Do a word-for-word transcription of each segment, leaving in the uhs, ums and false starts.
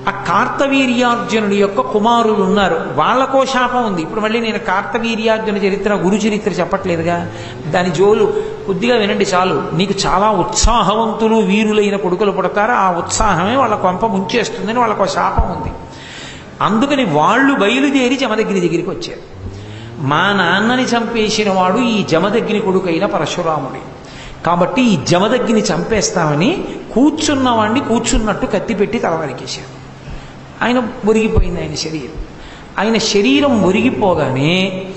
ఆ కార్తవీర్యార్జునుడి యొక్క కుమారులు ఉన్నారు, వాళ్ళకో శాపం ఉంది. ఇప్పుడు మళ్ళీ నేను కార్తవీర్యార్జున చరిత్ర గురు చరిత్ర చెప్పట్లేదుగా, దాని జోలు కొద్దిగా వినండి చాలు. నీకు చాలా ఉత్సాహవంతులు వీరులైన కొడుకులు పుడతారు, ఆ ఉత్సాహమే వాళ్ళ కొంప ముంచేస్తుందని వాళ్ళకో శాపం ఉంది. అందుకని వాళ్ళు బయలుదేరి జమదగ్ని దగ్గరికి వచ్చారు. మా నాన్నని చంపేసిన వాడు ఈ జమదగ్ని కొడుకైన పరశురాముడి, కాబట్టి ఈ జమదగ్ని చంపేస్తామని కూర్చున్నవాడిని కూర్చున్నట్టు కత్తి పెట్టి తల నరికేశారు. ఆయన మురిగిపోయింది ఆయన శరీరం. ఆయన శరీరం మురిగిపోగానే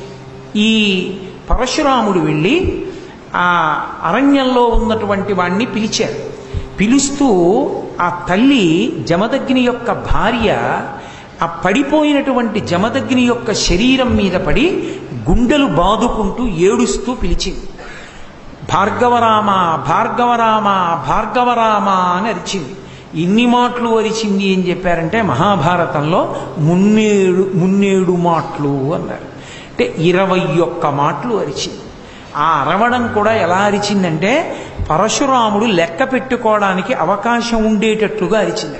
ఈ పరశురాముడు వెళ్ళి ఆ అరణ్యంలో ఉన్నటువంటి వాడిని పిలిచారు. పిలుస్తూ ఆ తల్లి జమదగ్ని యొక్క భార్య ఆ పడిపోయినటువంటి జమదగ్ని యొక్క శరీరం మీద పడి గుండెలు బాదుకుంటూ ఏడుస్తూ పిలిచింది, భార్గవరామ భార్గవరామ భార్గవరామ అని అరిచింది. ఇన్ని మాటలు అరిచింది అని చెప్పారంటే మహాభారతంలో మున్నేడు మున్నేడు మాటలు అన్నారు. అంటే ఇరవై ఒక్క మాటలు అరిచింది. ఆ అరవడం కూడా ఎలా అరిచిందంటే పరశురాముడు లెక్క పెట్టుకోవడానికి అవకాశం ఉండేటట్లుగా అరిచింది.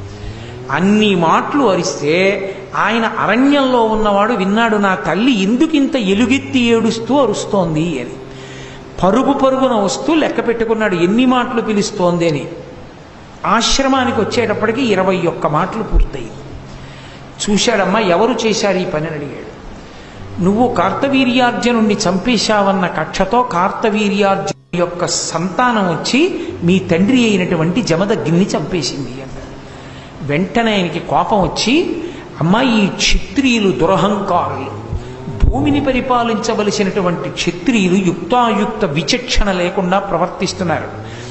అన్ని మాటలు అరిస్తే ఆయన అరణ్యంలో ఉన్నవాడు విన్నాడు, నా తల్లి ఎందుకింత ఎలుగెత్తి ఏడుస్తూ అరుస్తోంది అని. పరుగు పరుగున వస్తూ లెక్క పెట్టుకున్నాడు ఎన్ని మాటలు పిలుస్తోంది అని. ఆశ్రమానికి వచ్చేటప్పటికి ఇరవై ఒక్క మాటలు పూర్తయింది. చూశాడమ్మా, ఎవరు చేశారు ఈ పని అని అడిగాడు. నువ్వు కార్తవీర్యార్జునుణ్ణి చంపేశావన్న కక్షతో కార్తవీర్యార్జును యొక్క సంతానం వచ్చి మీ తండ్రి అయినటువంటి జమదగ్ని చంపేసింది అన్నాడు. వెంటనే ఆయనకి కోపం వచ్చి, అమ్మా ఈ క్షత్రియులు దురహంకారులు, భూమిని పరిపాలించవలసినటువంటి క్షత్రియులు యుక్తాయుక్త విచక్షణ లేకుండా ప్రవర్తిస్తున్నారు.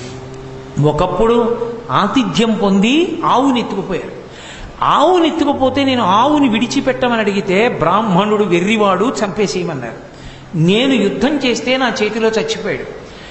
ఒకప్పుడు ఆతిథ్యం పొంది ఆవుని ఎత్తుకుపోయారు. ఆవుని ఎత్తుకుపోతే నేను ఆవుని విడిచిపెట్టమని అడిగితే బ్రాహ్మణుడు వెర్రివాడు చంపేసేయమన్నారు. నేను యుద్ధం చేస్తే నా చేతిలో చచ్చిపోయాడు.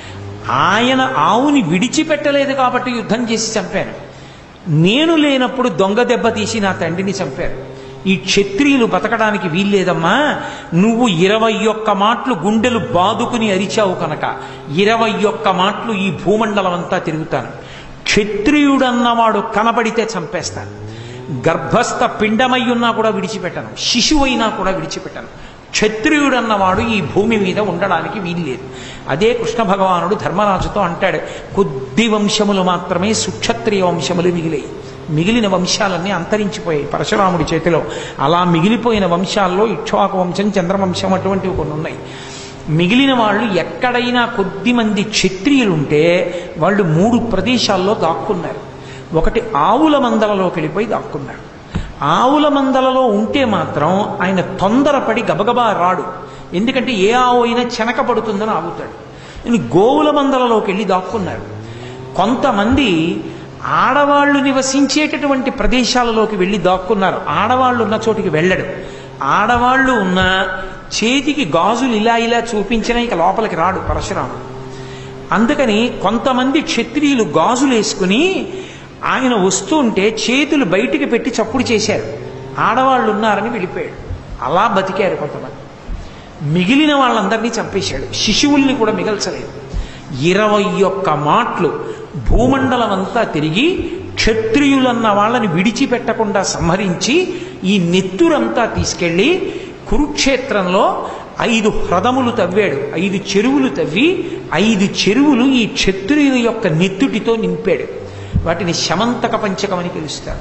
ఆయన ఆవుని విడిచిపెట్టలేదు కాబట్టి యుద్ధం చేసి చంపాను. నేను లేనప్పుడు దొంగ దెబ్బ తీసి నా తండ్రిని చంపారు. ఈ క్షత్రియులు బతకడానికి వీల్లేదమ్మా. నువ్వు ఇరవై ఒక్క మాటలు గుండెలు బాదుకుని అరిచావు కనుక ఇరవై ఒక్క మాటలు ఈ భూమండలం అంతా తిరుగుతాను. క్షత్రియుడన్నవాడు కనబడితే చంపేస్తాను. గర్భస్థ పిండమై ఉన్నా కూడా విడిచిపెట్టను, శిశువైనా కూడా విడిచిపెట్టను. క్షత్రియుడన్నవాడు ఈ భూమి మీద ఉండడానికి వీల్లేదు. అదే కృష్ణ భగవానుడు ధర్మరాజుతో అంటాడు, కొద్ది వంశములు మాత్రమే సుక్షత్రియ వంశములు మిగిలాయి, మిగిలిన వంశాలన్నీ అంతరించిపోయాయి పరశురాముడి చేతిలో. అలా మిగిలిపోయిన వంశాల్లో ఇక్ష్వాకు వంశం, చంద్రవంశం అటువంటివి కొన్ని ఉన్నాయి. మిగిలిన వాళ్ళు ఎక్కడైనా కొద్ది మంది క్షత్రియులుంటే వాళ్ళు మూడు ప్రదేశాల్లో దాక్కున్నారు. ఒకటి ఆవుల మందలలోకి వెళ్ళిపోయి దాక్కున్నారు. ఆవుల మందలలో ఉంటే మాత్రం ఆయన తొందరపడి గబగబా రాడు, ఎందుకంటే ఏ ఆవు అయినా చెనక పడుతుందని ఆగుతాడు. గోవుల మందలలోకి వెళ్ళి దాక్కున్నారు. కొంతమంది ఆడవాళ్లు నివసించేటటువంటి ప్రదేశాలలోకి వెళ్ళి దాక్కున్నారు. ఆడవాళ్ళు ఉన్న చోటికి వెళ్ళడు. ఆడవాళ్ళు ఉన్న చేతికి గాజులు ఇలా ఇలా చూపించినా ఇక లోపలికి రాడు పరశురాముడు. అందుకని కొంతమంది క్షత్రియులు గాజులు వేసుకుని ఆయన వస్తుంటే చేతులు బయటికి పెట్టి చప్పుడు చేశారు. ఆడవాళ్ళు ఉన్నారని వెళ్ళిపోయాడు. అలా బతికారు కొంతమంది. మిగిలిన వాళ్ళందరినీ చంపేశాడు. శిశువుల్ని కూడా మిగల్చలేదు. ఇరవై ఒక్క మాటలు భూమండలం అంతా తిరిగి క్షత్రియులన్న వాళ్ళని విడిచిపెట్టకుండా సంహరించి ఈ నెత్తురంతా తీసుకెళ్ళి కురుక్షేత్రంలో ఐదు హ్రదములు తవ్వాడు. ఐదు చెరువులు తవ్వి ఐదు చెరువులు ఈ క్షత్రియుల యొక్క నెత్తుటితో నింపాడు. వాటిని శమంతక పంచకం అని పిలుస్తారు.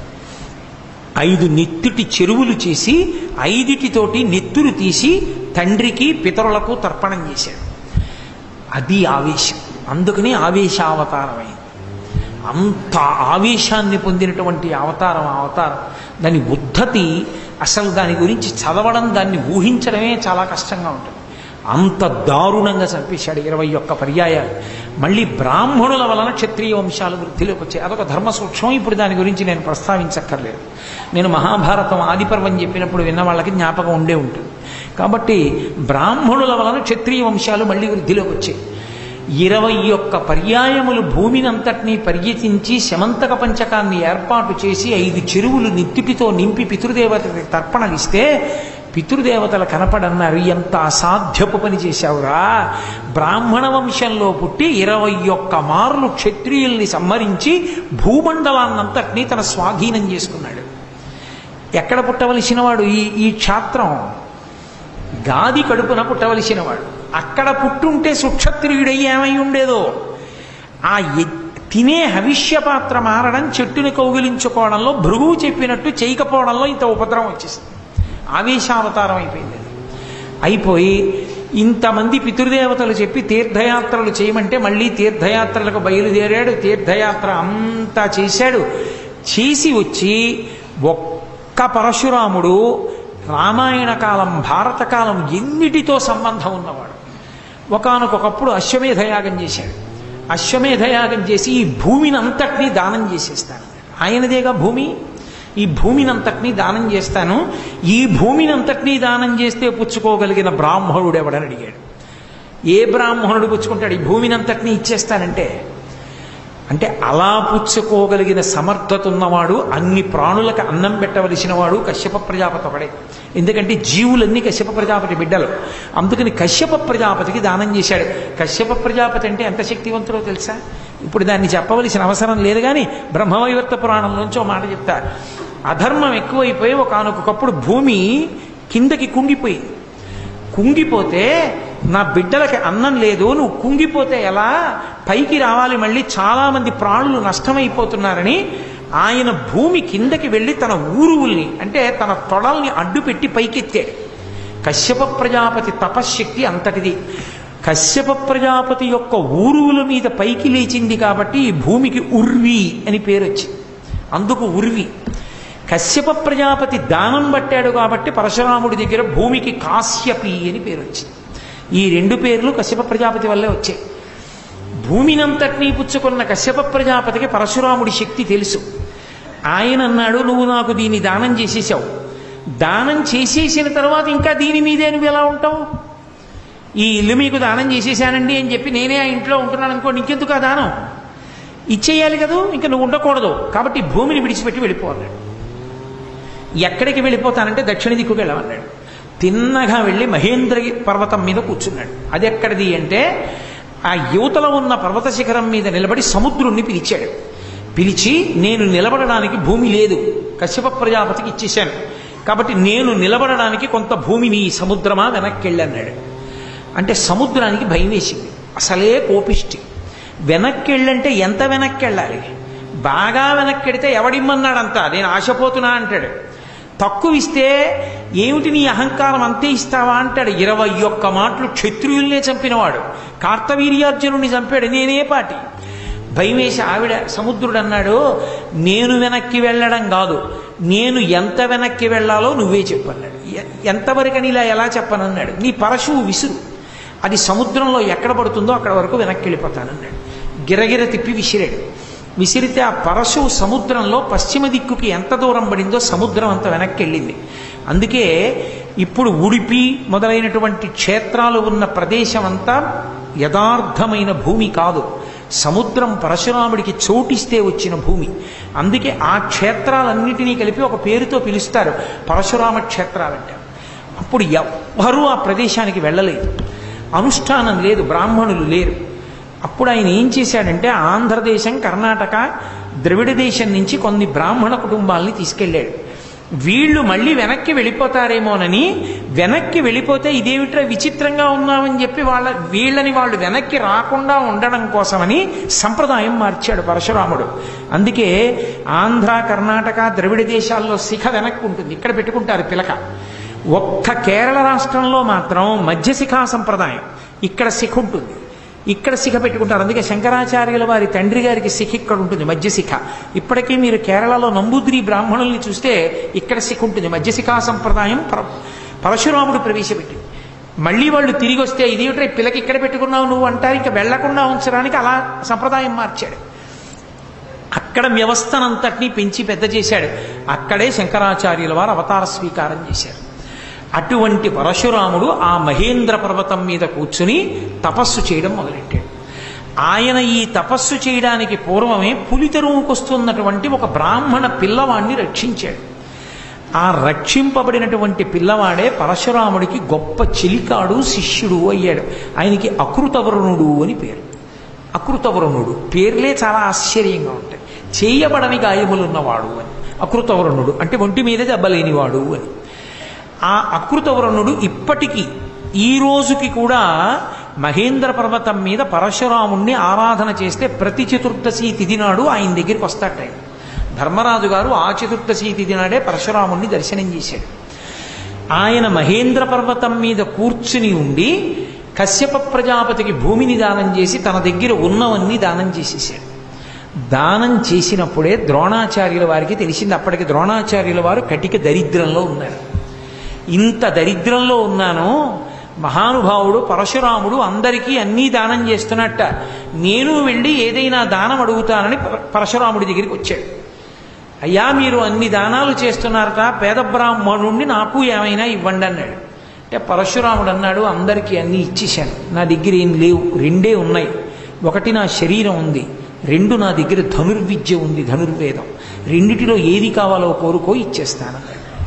ఐదు నెత్తుటి చెరువులు చేసి ఐదిటితోటి నెత్తురు తీసి తండ్రికి పితరులకు తర్పణం చేశాడు. అది ఆవేశం. అందుకని ఆవేశావతారమైంది. అంత ఆవేశాన్ని పొందినటువంటి అవతారం అవతారం దాని ఉద్ధతి అసలు దాని గురించి చదవడం, దాన్ని ఊహించడమే చాలా కష్టంగా ఉంటుంది. అంత దారుణంగా చంపేశాడు ఇరవై ఒక్క పర్యాయాలు. మళ్ళీ బ్రాహ్మణుల వలన క్షత్రియ వంశాలు వృద్ధిలోకి వచ్చాయి. అదొక ధర్మ సూక్ష్మం. ఇప్పుడు దాని గురించి నేను ప్రస్తావించక్కర్లేదు. నేను మహాభారతం ఆదిపర్వం చెప్పినప్పుడు విన్న వాళ్ళకి జ్ఞాపకం ఉండే ఉంటుంది. కాబట్టి బ్రాహ్మణుల వలన క్షత్రియ వంశాలు మళ్ళీ వృద్ధిలోకి వచ్చాయి. ఇరవై ఒక్క పర్యాయములు భూమినంతటినీ పర్యటించి శమంతక పంచకాన్ని ఏర్పాటు చేసి ఐదు చెరువులు నెత్తిటితో నింపి పితృదేవతకి తర్పణలిస్తే పితృదేవతలు కనపడన్నారు, ఎంత అసాధ్యపు పని చేశావురా, బ్రాహ్మణ వంశంలో పుట్టి ఇరవై ఒక్క మార్లు క్షత్రియుల్ని సంహరించి భూమండలాన్నంతటినీ తన స్వాధీనం చేసుకున్నాడు. ఎక్కడ పుట్టవలసిన వాడు? ఈ ఈ క్షాత్రం గాది కడుపున పుట్టవలసిన వాడు. అక్కడ పుట్టుంటే సుక్షత్రియుడై ఏమై ఉండేదో. ఆ తినే హవిష్య పాత్ర మారడం, చెట్టుని కౌగిలించుకోవడంలో, భృగువు చెప్పినట్టు చేయకపోవడంలో ఇంత ఉపద్రవం వచ్చేసింది. ఆవేశావతారం అయిపోయింది. అయిపోయి ఇంతమంది పితృదేవతలు చెప్పి తీర్థయాత్రలు చేయమంటే మళ్ళీ తీర్థయాత్రలకు బయలుదేరాడు. తీర్థయాత్ర అంతా చేశాడు. చేసి వచ్చి ఒక్క పరశురాముడు రామాయణ కాలం, భారత కాలం ఎన్నిటితో సంబంధం ఉన్నవాడు. ఒకానొకప్పుడు అశ్వమేధయాగం చేశాడు. అశ్వమేధయాగం చేసి ఈ భూమిని అంతటినీ దానం చేసేస్తాను. ఆయనదేగా భూమి. ఈ భూమిని అంతటినీ దానం చేస్తాను. ఈ భూమిని అంతటినీ దానం చేస్తే పుచ్చుకోగలిగిన బ్రాహ్మణుడు ఎవడని అడిగాడు. ఏ బ్రాహ్మణుడు పుచ్చుకుంటాడు? ఈ భూమిని అంతటినీ ఇచ్చేస్తానంటే. అంటే అలా పుచ్చుకోగలిగిన సమర్థత ఉన్నవాడు, అన్ని ప్రాణులకు అన్నం పెట్టవలసిన వాడు కశ్యప ప్రజాపతి ఒకడే. ఎందుకంటే జీవులన్నీ కశ్యప ప్రజాపతి బిడ్డలు. అందుకని కశ్యప ప్రజాపతికి దానం చేశాడు. కశ్యప ప్రజాపతి అంటే ఎంత శక్తివంతుడో తెలుసా? ఇప్పుడు దాన్ని చెప్పవలసిన అవసరం లేదు, కానీ బ్రహ్మవైవర్త పురాణంలోంచి ఒక మాట చెప్తారు. అధర్మం ఎక్కువైపోయి ఒకానొకప్పుడు భూమి కిందకి కుంగిపోయింది. కుంగిపోతే నా బిడ్డలకి అన్నం లేదు, నువ్వు కుంగిపోతే ఎలా, పైకి రావాలి, మళ్ళీ చాలామంది ప్రాణులు నష్టమైపోతున్నారని ఆయన భూమి కిందకి వెళ్ళి తన ఊరువుల్ని, అంటే తన తొడల్ని అడ్డుపెట్టి పైకెత్తాడు. కశ్యప ప్రజాపతి తపశ్శక్తి అంతటిది. కశ్యప ప్రజాపతి యొక్క ఊరువుల మీద పైకి లేచింది కాబట్టి ఈ భూమికి ఉర్వి అని పేరు వచ్చింది. అందుకు ఉర్వి. కశ్యప ప్రజాపతి దానం పట్టాడు కాబట్టి పరశురాముడి దగ్గర భూమికి కాశ్యపి అని పేరు వచ్చింది. ఈ రెండు పేర్లు కశ్యప ప్రజాపతి వల్లే వచ్చాయి. భూమినంతటినీ పుచ్చుకున్న కశ్యప ప్రజాపతికి పరశురాముడి శక్తి తెలుసు. ఆయన అన్నాడు, నువ్వు నాకు దీన్ని దానం చేసేసావు, దానం చేసేసిన తర్వాత ఇంకా దీని మీదే నువ్వు ఎలా ఉంటావు? ఈ ఇల్లు మీకు దానం చేసేసానండి అని చెప్పి నేనే ఆ ఇంట్లో ఉంటున్నాను అనుకోండి, ఇంకెందుకు ఆ దానం? ఇచ్చేయాలి కదా, ఇంకా నువ్వు ఉండకూడదు. కాబట్టి భూమిని విడిచిపెట్టి వెళ్ళిపోన్నాడు. ఎక్కడికి వెళ్ళిపోతానంటే దక్షిణ దిక్కుకు వెళ్ళమన్నాడు. తిన్నగా వెళ్ళి మహేంద్రగి పర్వతం మీద కూర్చున్నాడు. అది ఎక్కడిది అంటే ఆ యువతలో ఉన్న పర్వత శిఖరం మీద నిలబడి సముద్రుణ్ణి పిలిచాడు. పిలిచి, నేను నిలబడడానికి భూమి లేదు, కశ్యప ప్రజాపతికి ఇచ్చేశాను, కాబట్టి నేను నిలబడడానికి కొంత భూమిని ఈ సముద్రమా వెనక్కి వెళ్ళన్నాడు. అంటే సముద్రానికి భయం వేసింది. అసలే కోపిష్టి. వెనక్కి వెళ్ళంటే ఎంత వెనక్కి వెళ్ళాలి? బాగా వెనక్కి వెడితే ఎవడిమ్మన్నాడంతా, నేను ఆశపోతున్నా అంటాడు. తక్కువ ఇస్తే ఏమిటి నీ అహంకారం అంతే ఇస్తావా అంటాడు. ఇరవై ఒక్క మాటలు క్షత్రియుల్నే చంపినవాడు, కార్తవీర్యార్జునుడిని చంపాడు. నేనే పాటి. భయమేసి ఆవిడ సముద్రుడు అన్నాడు, నేను వెనక్కి వెళ్ళడం కాదు, నేను ఎంత వెనక్కి వెళ్ళాలో నువ్వే చెప్పన్నాడు. ఎంతవరకని ఇలా ఎలా చెప్పనన్నాడు. నీ పరశువు విసురు, అది సముద్రంలో ఎక్కడ పడుతుందో అక్కడ వరకు వెనక్కి వెళ్ళిపోతానన్నాడు. గిరగిర తిప్పి విసిరాడు. విసిరితే ఆ పరశువు సముద్రంలో పశ్చిమ దిక్కుకి ఎంత దూరం పడిందో సముద్రం అంత వెనక్కి వెళ్ళింది. అందుకే ఇప్పుడు ఉడిపి మొదలైనటువంటి క్షేత్రాలు ఉన్న ప్రదేశం అంతా యథార్థమైన భూమి కాదు, సముద్రం పరశురాముడికి చోటిస్తే వచ్చిన భూమి. అందుకే ఆ క్షేత్రాలన్నిటినీ కలిపి ఒక పేరుతో పిలుస్తారు, పరశురామ క్షేత్రాలంటే. అప్పుడు ఎవ్వరూ ఆ ప్రదేశానికి వెళ్ళలేదు, అనుష్ఠానం లేదు, బ్రాహ్మణులు లేరు. అప్పుడు ఆయన ఏం చేశాడంటే ఆంధ్రదేశం, కర్ణాటక, ద్రవిడ దేశం నుంచి కొన్ని బ్రాహ్మణ కుటుంబాలని తీసుకెళ్ళాడు. వీళ్ళు మళ్ళీ వెనక్కి వెళ్ళిపోతారేమోనని, వెనక్కి వెళ్ళిపోతే ఇదేమిట్రా విచిత్రంగా ఉన్నామని చెప్పి వాళ్ళ వీళ్ళని వాళ్ళు వెనక్కి రాకుండా ఉండడం కోసమని సంప్రదాయం మార్చాడు పరశురాముడు. అందుకే ఆంధ్ర, కర్ణాటక, ద్రవిడ దేశాల్లో శిఖ వెనక్కి ఉంటుంది, ఇక్కడ పెట్టుకుంటారు పిలక. ఒక్క కేరళ రాష్ట్రంలో మాత్రం మధ్యశిఖా సంప్రదాయం, ఇక్కడ శిఖ ఉంటుంది, ఇక్కడ శిఖ పెట్టుకుంటారు. అందుకే శంకరాచార్యుల వారి తండ్రి గారికి శిఖ ఇక్కడ ఉంటుంది, మధ్యశిఖ. ఇప్పటికీ మీరు కేరళలో నంబూద్రి బ్రాహ్మణుల్ని చూస్తే ఇక్కడ శిఖ ఉంటుంది. మధ్యశిఖా సంప్రదాయం పర పరశురాముడు ప్రవేశపెట్టింది. మళ్ళీ వాళ్ళు తిరిగి వస్తే ఇదేమిట్రా పిల్లకి ఇక్కడ పెట్టుకున్నావు నువ్వు అంటారు, ఇంకా వెళ్లకుండా ఉంచడానికి అలా సంప్రదాయం మార్చాడు. అక్కడ వ్యవస్థనంతటినీ పెంచి పెద్ద చేశాడు. అక్కడే శంకరాచార్యుల వారు అవతార స్వీకారం చేశారు. అటువంటి పరశురాముడు ఆ మహేంద్ర పర్వతం మీద కూర్చుని తపస్సు చేయడం మొదలెట్టాడు. ఆయన ఈ తపస్సు చేయడానికి పూర్వమే పులితెరువుకొస్తున్నటువంటి ఒక బ్రాహ్మణ పిల్లవాణ్ణి రక్షించాడు. ఆ రక్షింపబడినటువంటి పిల్లవాడే పరశురాముడికి గొప్ప చిలికాడు శిష్యుడు అయ్యాడు. ఆయనకి అకృతవరుణుడు అని పేరు. అకృతవరుణుడు పేర్లే చాలా ఆశ్చర్యంగా ఉంటాయి. చేయబడని గాయములున్నవాడు అని. అకృతవరుణుడు అంటే ఒంటి మీద దెబ్బలేనివాడు అని. ఆ అకృతవరుణుడు ఇప్పటికీ ఈ రోజుకి కూడా మహేంద్ర పర్వతం మీద పరశురాముణ్ణి ఆరాధన చేస్తే ప్రతి చతుర్దశి తిథి నాడు ఆయన దగ్గరికి వస్తాట. ఆయన ధర్మరాజు గారు ఆ చతుర్దశి తిథి నాడే పరశురాముణ్ణి దర్శనం చేశాడు. ఆయన మహేంద్ర పర్వతం మీద కూర్చుని ఉండి కశ్యప ప్రజాపతికి భూమిని దానం చేసి తన దగ్గర ఉన్నవన్నీ దానం చేసేసాడు. దానం చేసినప్పుడే ద్రోణాచార్యుల వారికి తెలిసింది. అప్పటికి ద్రోణాచార్యుల వారు కటిక దరిద్రంలో ఉన్నారు. ఇంత దరిద్రంలో ఉన్నాను, మహానుభావుడు పరశురాముడు అందరికీ అన్నీ దానం చేస్తున్నట్ట, నేను వెళ్ళి ఏదైనా దానం అడుగుతానని పరశురాముడి దగ్గరికి వచ్చాడు. అయ్యా మీరు అన్ని దానాలు చేస్తున్నారట, పేద బ్రాహ్మణుణ్ణి నాకు ఏమైనా ఇవ్వండి అన్నాడు. అంటే పరశురాముడు అన్నాడు, అందరికీ అన్నీ ఇచ్చేశాను, నా దగ్గర ఏం లేవు, రెండే ఉన్నాయి. ఒకటి నా శరీరం ఉంది, రెండు నా దగ్గర ధనుర్విద్య ఉంది, ధనుర్వేదం. రెండిటిలో ఏది కావాలో కోరుకో ఇచ్చేస్తాను.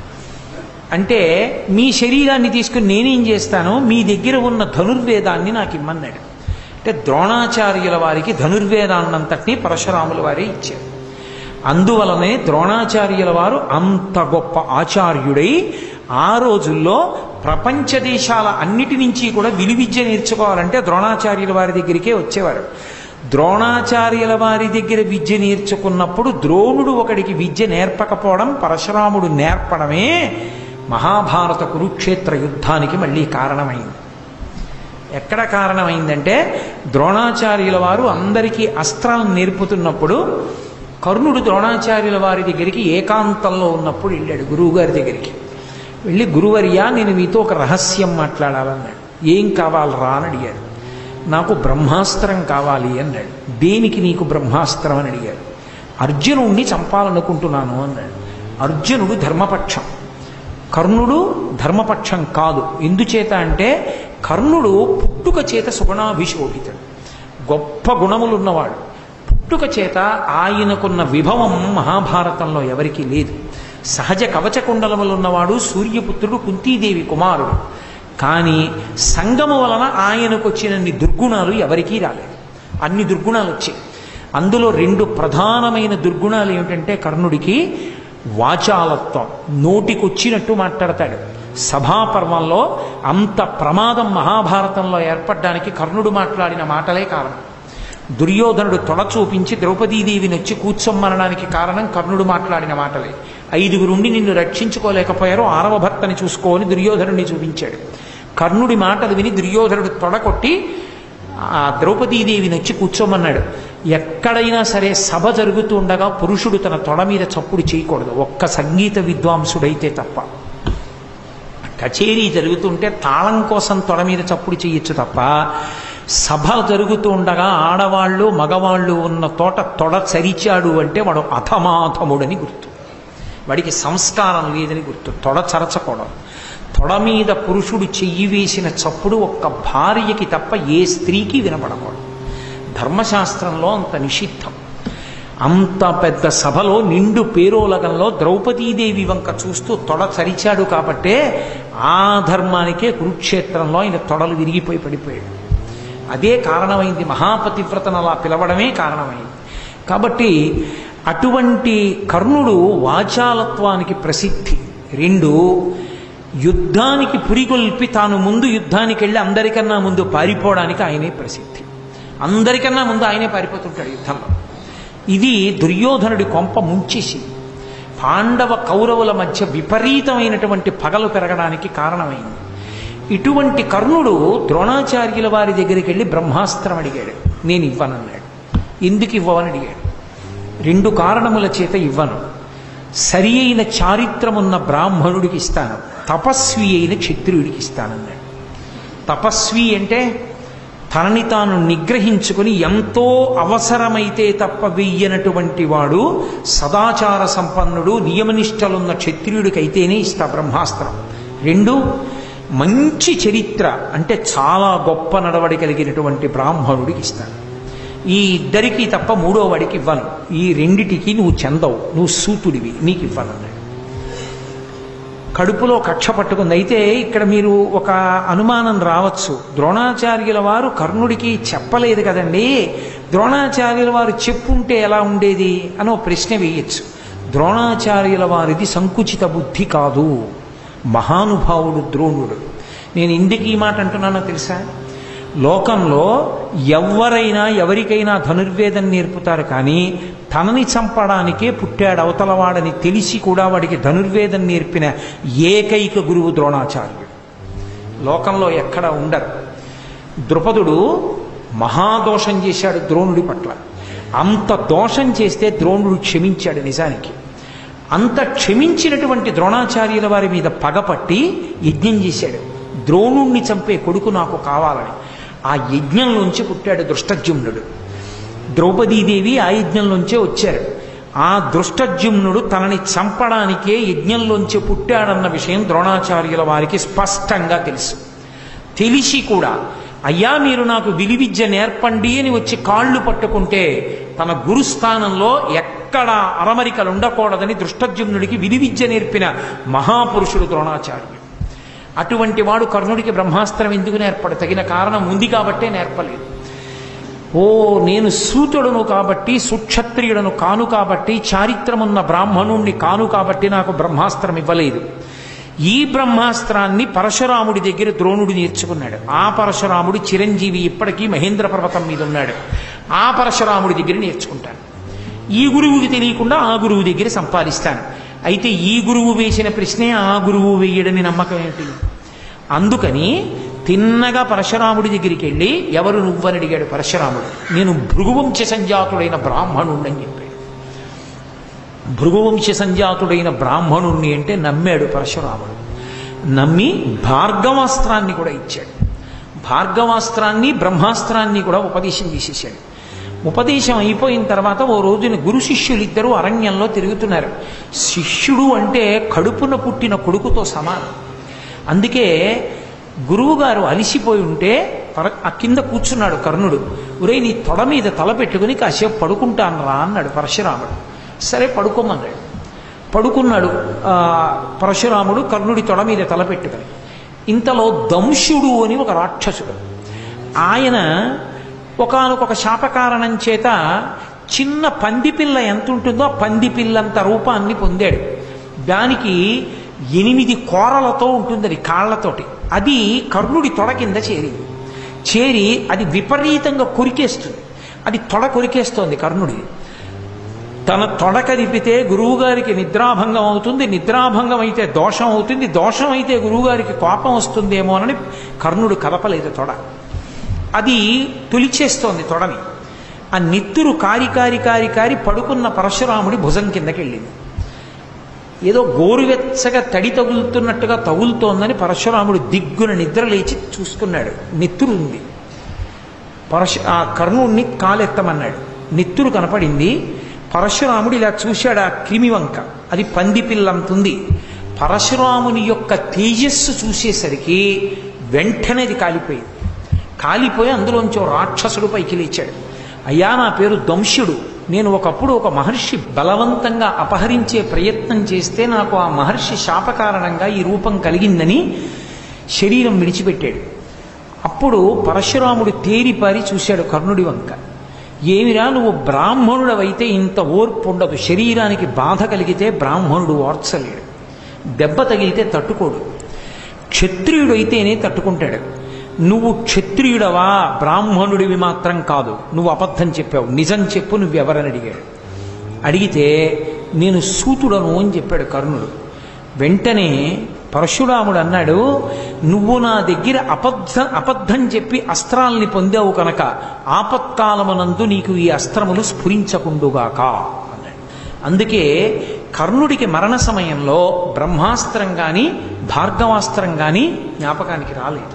అంటే మీ శరీరాన్ని తీసుకుని నేనేం చేస్తాను, మీ దగ్గర ఉన్న ధనుర్వేదాన్ని నాకు ఇమ్మన్నాడు. అంటే ద్రోణాచార్యుల వారికి ధనుర్వేదాన్నంతటినీ పరశురాముల వారే ఇచ్చారు. అందువలనే ద్రోణాచార్యుల వారు అంత గొప్ప ఆచార్యుడై ఆ రోజుల్లో ప్రపంచ దేశాల అన్నిటి నుంచి కూడా విలువిద్య నేర్చుకోవాలంటే ద్రోణాచార్యుల వారి దగ్గరికే వచ్చేవారు. ద్రోణాచార్యుల వారి దగ్గర విద్య నేర్చుకున్నప్పుడు ద్రోణుడు ఒకడికి విద్య నేర్పకపోవడం, పరశురాముడు నేర్పడమే మహాభారత కురుక్షేత్ర యుద్ధానికి మళ్ళీ కారణమైంది. ఎక్కడ కారణమైందంటే ద్రోణాచార్యుల వారు అందరికీ అస్త్రాలను నేర్పుతున్నప్పుడు కర్ణుడు ద్రోణాచార్యుల వారి దగ్గరికి ఏకాంతంలో ఉన్నప్పుడు వెళ్ళాడు గురువుగారి దగ్గరికి. వెళ్ళి, గురువర్యా నేను మీతో ఒక రహస్యం మాట్లాడాలన్నాడు. ఏం కావాలరా అని అడిగాడు. నాకు బ్రహ్మాస్త్రం కావాలి అన్నాడు. దేనికి నీకు బ్రహ్మాస్త్రం అని అడిగాడు. అర్జునుడిని చంపాలనుకుంటున్నాను అన్నాడు. అర్జునుడు ధర్మపక్షం, కర్ణుడు ధర్మపక్షం కాదు. ఎందుచేత అంటే కర్ణుడు పుట్టుక చేత సుగుణాభిశోభితుడు, గొప్ప గుణములున్నవాడు. పుట్టుక చేత ఆయనకున్న విభవం మహాభారతంలో ఎవరికీ లేదు. సహజ కవచ కుండలములున్నవాడు, సూర్యపుత్రుడు, కుంతీదేవి కుమారుడు. కానీ సంగము వలన ఆయనకు వచ్చినన్ని దుర్గుణాలు ఎవరికీ రాలేదు. అన్ని దుర్గుణాలు వచ్చాయి. అందులో రెండు ప్రధానమైన దుర్గుణాలు ఏమిటంటే కర్ణుడికి వాచాలత్వం, నోటికొచ్చినట్టు మాట్లాడతాడు. సభాపర్వంలో అంత ప్రమాదం మహాభారతంలో ఏర్పడడానికి కర్ణుడు మాట్లాడిన మాటలే కారణం. దుర్యోధనుడు తొడ చూపించి ద్రౌపదీదేవిని వచ్చి కూర్చొమ్మనడానికి కారణం కర్ణుడు మాట్లాడిన మాటలే. ఐదుగురుండి నిన్ను రక్షించుకోలేకపోయారు, ఆరవ భర్తని చూసుకోని దుర్యోధనుడిని చూపించాడు. కర్ణుడి మాటలు విని దుర్యోధనుడు తొడకొట్టి ఆ ద్రౌపదీదేవిని వచ్చి కూర్చోమన్నాడు. ఎక్కడైనా సరే సభ జరుగుతూ ఉండగా పురుషుడు తన తొడ మీద చప్పుడు చేయకూడదు, ఒక్క సంగీత విద్వాంసుడైతే తప్ప. కచేరీ జరుగుతుంటే తాళం కోసం తొడ మీద చప్పుడు చేయొచ్చు తప్ప, సభ జరుగుతూ ఉండగా ఆడవాళ్ళు మగవాళ్ళు ఉన్న తోట తొడ చరిచాడు అంటే వాడు అధమాధముడని గుర్తు, వాడికి సంస్కారం లేదని గుర్తు. తొడ చరచకూడదు. తొడ మీద పురుషుడు చెయ్యి వేసిన చప్పుడు ఒక్క భార్యకి తప్ప ఏ స్త్రీకి వినపడకూడదు. ధర్మశాస్త్రంలో అంత నిషిద్ధం. అంత పెద్ద సభలో నిండు పేరోలగంలో ద్రౌపదీదేవి వంక చూస్తూ తొడ చరిచాడు కాబట్టే ఆ ధర్మానికే కురుక్షేత్రంలో ఆయన తొడలు విరిగిపోయి పడిపోయాడు. అదే కారణమైంది, మహాపతివ్రతను అలా పిలవడమే కారణమైంది. కాబట్టి అటువంటి కర్ణుడు వాచాలత్వానికి ప్రసిద్ధి. రెండు, యుద్ధానికి పురిగొల్పి తాను ముందు యుద్ధానికి వెళ్ళి అందరికన్నా ముందు పారిపోవడానికి ఆయనే ప్రసిద్ధి. అందరికన్నా ముందు ఆయనే పారిపోతుంటాడు యుద్ధంలో. ఇది దుర్యోధనుడి కొంప ముంచేసి పాండవ కౌరవుల మధ్య విపరీతమైనటువంటి పగలు పెరగడానికి కారణమైంది. ఇటువంటి కర్ణుడు ద్రోణాచార్యుల వారి దగ్గరికి వెళ్ళి బ్రహ్మాస్త్రం అడిగాడు. నేను ఇవ్వనన్నాడు. ఎందుకు ఇవ్వవని అడిగాడు. రెండు కారణముల చేత ఇవ్వను. సరి అయిన చారిత్రమున్న బ్రాహ్మణుడికి ఇస్తాను, తపస్వి అయిన క్షత్రియుడికి ఇస్తానన్నాడు. తపస్వి అంటే తనని తాను నిగ్రహించుకుని ఎంతో అవసరమైతే తప్ప వెయ్యనటువంటి వాడు, సదాచార సంపన్నుడు, నియమనిష్టలున్న క్షత్రియుడికైతేనే ఇస్తా బ్రహ్మాస్త్రం. రెండు, మంచి చరిత్ర అంటే చాలా గొప్ప నడవడి కలిగినటువంటి బ్రాహ్మణుడికి ఇస్తాను. ఈ ఇద్దరికి తప్ప మూడో వాడికి ఇవ్వను. ఈ రెండిటికి నువ్వు చెందవు, నువ్వు సూతుడివి, నీకు ఇవ్వనన్నాడు. కడుపులో కక్ష పట్టుకుంది. అయితే ఇక్కడ మీరు ఒక అనుమానం రావచ్చు, ద్రోణాచార్యుల వారు కర్ణుడికి చెప్పలేదు కదండి, ద్రోణాచార్యుల వారు చెప్పుంటే ఎలా ఉండేది అని ఒక ప్రశ్న వేయచ్చు. ద్రోణాచార్యుల వారిది సంకుచిత బుద్ధి కాదు, మహానుభావుడు ద్రోణుడు. నేను ఎందుకు ఈ మాట అంటున్నానో తెలుసా? లోకంలో ఎవరైనా ఎవరికైనా ధనుర్వేదం నేర్పుతారు, కానీ తనని చంపడానికే పుట్టాడు అవతలవాడని తెలిసి కూడా వాడికి ధనుర్వేదం నేర్పిన ఏకైక గురువు ద్రోణాచార్యుడు. లోకంలో ఎక్కడ ఉండరు. ద్రుపదుడు మహాదోషం చేశాడు ద్రోణుడి పట్ల. అంత దోషం చేస్తే ద్రోణుడు క్షమించాడు. నిజానికి అంత క్షమించినటువంటి ద్రోణాచార్యుల వారి మీద పగపట్టి యజ్ఞం చేశాడు. ద్రోణుణ్ణి చంపే కొడుకు నాకు కావాలని. ఆ యజ్ఞంలోంచి పుట్టాడు దృష్టజ్యుమ్నుడు. ద్రౌపదీదేవి ఆ యజ్ఞంలోంచే వచ్చారు. ఆ దృష్టజ్యుమ్నుడు తనని చంపడానికే యజ్ఞంలోంచి పుట్టాడన్న విషయం ద్రోణాచార్యుల వారికి స్పష్టంగా తెలుసు. తెలిసి కూడా అయ్యా మీరు నాకు విలువిద్య నేర్పండి అని వచ్చి కాళ్ళు పట్టుకుంటే తన గురుస్థానంలో ఎక్కడ అరమరికలు ఉండకూడదని దృష్టజ్యుమ్నుడికి విలువిద్య నేర్పిన మహాపురుషుడు ద్రోణాచార్యుడు. అటువంటి వాడు కర్ణుడికి బ్రహ్మాస్త్రం ఎందుకు నేర్పడు? తగిన కారణం ఉంది కాబట్టే నేర్పలేదు. ఓ నేను సూతుడును కాబట్టి, సుక్షత్రియుడను కాను కాబట్టి, చారిత్రమున్న బ్రాహ్మణుణ్ణి కాను కాబట్టి నాకు బ్రహ్మాస్త్రం ఇవ్వలేదు. ఈ బ్రహ్మాస్త్రాన్ని పరశురాముడి దగ్గర ద్రోణుడు నేర్చుకున్నాడు. ఆ పరశురాముడు చిరంజీవి, ఇప్పటికీ మహేంద్ర పర్వతం మీద ఉన్నాడు. ఆ పరశురాముడి దగ్గర నేర్చుకుంటాను. ఈ గురువుకి తెలియకుండా ఆ గురువు దగ్గర సంపాదిస్తాను. అయితే ఈ గురువు వేసిన ప్రశ్నే ఆ గురువు వేయడని నమ్మకం ఏంటి? అందుకని తిన్నగా పరశురాముడి దగ్గరికి వెళ్ళి ఎవరు నువ్వని అడిగాడు పరశురాముడు. నేను భృగువంశ సంజాతుడైన బ్రాహ్మణుణ్ణని చెప్పాడు. భృగువంశ సంజాతుడైన బ్రాహ్మణుణ్ణి అంటే నమ్మాడు పరశురాముడు. నమ్మి భార్గవాస్త్రాన్ని కూడా ఇచ్చాడు. భార్గవాస్త్రాన్ని బ్రహ్మాస్త్రాన్ని కూడా ఉపదేశం చేసేసాడు. ఉపదేశం అయిపోయిన తర్వాత ఓ రోజున గురు శిష్యులిద్దరూ అరణ్యంలో తిరుగుతున్నారు. శిష్యుడు అంటే కడుపున పుట్టిన కొడుకుతో సమానం. అందుకే గురువుగారు అలిసిపోయి ఉంటే ఆ కింద కూర్చున్నాడు కర్ణుడు. ఒరే నీ తొడ మీద తల పెట్టుకుని కాసేపు పడుకుంటాను రా అన్నాడు పరశురాముడు. సరే పడుకోమన్నాడు. పడుకున్నాడు పరశురాముడు కర్ణుడి తొడ మీద తల పెట్టుకుని. ఇంతలో దంశుడు అని ఒక రాక్షసుడు, ఆయన ఒకానొక శాపకారణం చేత చిన్న పందిపిల్ల ఎంత ఉంటుందో ఆ పందిపిల్లంత రూపాన్ని పొందాడు. దానికి ఎనిమిది కోరలతో ఉంటుంది, అది కాళ్లతోటి. అది కర్ణుడి తొడ కింద చేరి చేరి అది విపరీతంగా కొరికేస్తుంది. అది తొడ కొరికేస్తోంది కర్ణుడి. తన తొడ కదిపితే గురువుగారికి నిద్రాభంగం అవుతుంది, నిద్రాభంగం అయితే దోషం అవుతుంది, దోషం అయితే గురువుగారికి కోపం వస్తుందేమోనని కర్ణుడు కదపలేదు తొడ. అది తొలిచేస్తోంది తొడని. ఆ నెత్తురు కారి కారి కారి కారి పడుకున్న పరశురాముడి భుజం కిందకి వెళ్ళింది. ఏదో గోరువెచ్చగా తడి తగులుతున్నట్టుగా తగులుతోందని పరశురాముడు దిగ్గున నిద్ర లేచి చూసుకున్నాడు. నెత్తురు ఉంది. పరశు ఆ కర్ణుడిని కాలెత్తమన్నాడు. నెత్తురు కనపడింది. పరశురాముడు ఇలా చూశాడు ఆ క్రిమి వంక, అది పంది పిల్లంతుంది. పరశురాముని యొక్క తేజస్సు చూసేసరికి వెంటనే అది కాలిపోయింది. కాలిపోయి అందులోంచి రాక్షసుడు పైకి లేచాడు. అయ్యా నా పేరు దంశుడు, నేను ఒకప్పుడు ఒక మహర్షి బలవంతంగా అపహరించే ప్రయత్నం చేస్తే నాకు ఆ మహర్షి శాపకారణంగా ఈ రూపం కలిగిందని శరీరం విడిచిపెట్టాడు. అప్పుడు పరశురాముడు తేరిపారి చూశాడు కర్ణుడి వంక. ఏమిరా నువ్వు బ్రాహ్మణుడవైతే ఇంత ఓర్పు ఉండదు, శరీరానికి బాధ కలిగితే బ్రాహ్మణుడు ఓర్చలేడు, దెబ్బ తగిలితే తట్టుకోడు, క్షత్రియుడైతేనే తట్టుకుంటాడు. నువ్వు క్షత్రియుడవా, బ్రాహ్మణుడివి మాత్రం కాదు, నువ్వు అబద్ధం చెప్పావు, నిజం చెప్పు నువ్వెవరని అడిగాడు. అడిగితే నేను సూతుడను అని చెప్పాడు కర్ణుడు. వెంటనే పరశురాముడు అన్నాడు, నువ్వు నా దగ్గర అబద్ధ అబద్ధం చెప్పి అస్త్రాల్ని పొందావు కనుక ఆపత్కాలమునందు నీకు ఈ అస్త్రములు స్ఫురించకుండుగాక అన్నాడు. అందుకే కర్ణుడికి మరణ సమయంలో బ్రహ్మాస్త్రం కానీ భార్గవాస్త్రం కానీ జ్ఞాపకానికి రాలేదు.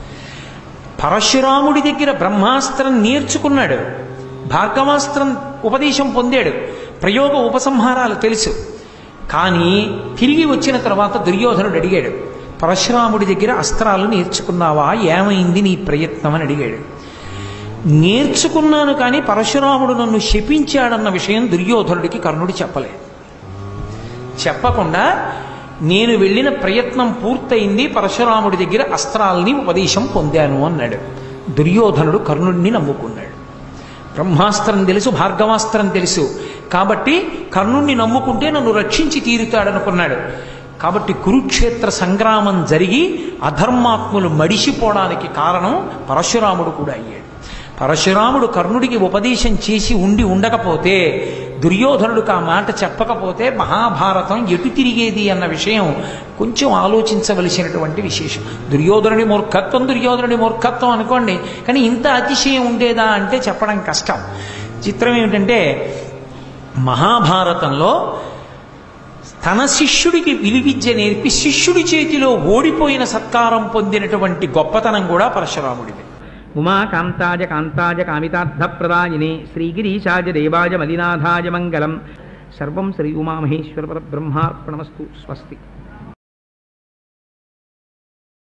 పరశురాముడి దగ్గర బ్రహ్మాస్త్రం నేర్చుకున్నాడు, భార్గవాస్త్రం ఉపదేశం పొందాడు, ప్రయోగ ఉపసంహారాలు తెలుసు. కానీ తిరిగి వచ్చిన తర్వాత దుర్యోధనుడు అడిగాడు, పరశురాముడి దగ్గర అస్త్రాలు నేర్చుకున్నావా, ఏమైంది నీ ప్రయత్నం అని అడిగాడు. నేర్చుకున్నాను కానీ పరశురాముడు నన్ను శపించాడన్న విషయం దుర్యోధనుడికి కర్ణుడు చెప్పలేదు. చెప్పకుండా నేను వెళ్ళిన ప్రయత్నం పూర్తయింది, పరశురాముడి దగ్గర అస్త్రాలని ఉపదేశం పొందాను అన్నాడు. దుర్యోధనుడు కర్ణుడిని నమ్ముకున్నాడు. బ్రహ్మాస్త్రం తెలుసు, భార్గవాస్త్రం తెలుసు, కాబట్టి కర్ణుణ్ణి నమ్ముకుంటే నన్ను రక్షించి తీరుతాడనుకున్నాడు. కాబట్టి కురుక్షేత్ర సంగ్రామం జరిగి అధర్మాత్ములు మడిసిపోవడానికి కారణం పరశురాముడు కూడా అయ్యాడు. పరశురాముడు కర్ణుడికి ఉపదేశం చేసి ఉండి ఉండకపోతే, దుర్యోధనుడికి ఆ మాట చెప్పకపోతే మహాభారతం ఎటు తిరిగేది అన్న విషయం కొంచెం ఆలోచించవలసినటువంటి విశేషం. దుర్యోధనుడి మూర్ఖత్వం దుర్యోధనుడి మూర్ఖత్వం అనుకోండి, కానీ ఇంత అతిశయం ఉండేదా అంటే చెప్పడం కష్టం. చిత్రం ఏమిటంటే, మహాభారతంలో తన శిష్యుడికి విలువిద్య నేర్పి శిష్యుడి చేతిలో ఓడిపోయిన సత్కారం పొందినటువంటి గొప్పతనం కూడా పరశురాముడిది. ఉమా కాంతాజ కాంతాజ కామితార్థప్రదాయినే శ్రీగిరీశాజ దేవాజ మలినాథాజ మంగళం. సర్వం శ్రీ ఉమామహేశ్వర పరబ్రహ్మార్పణమస్తు. స్వస్తి.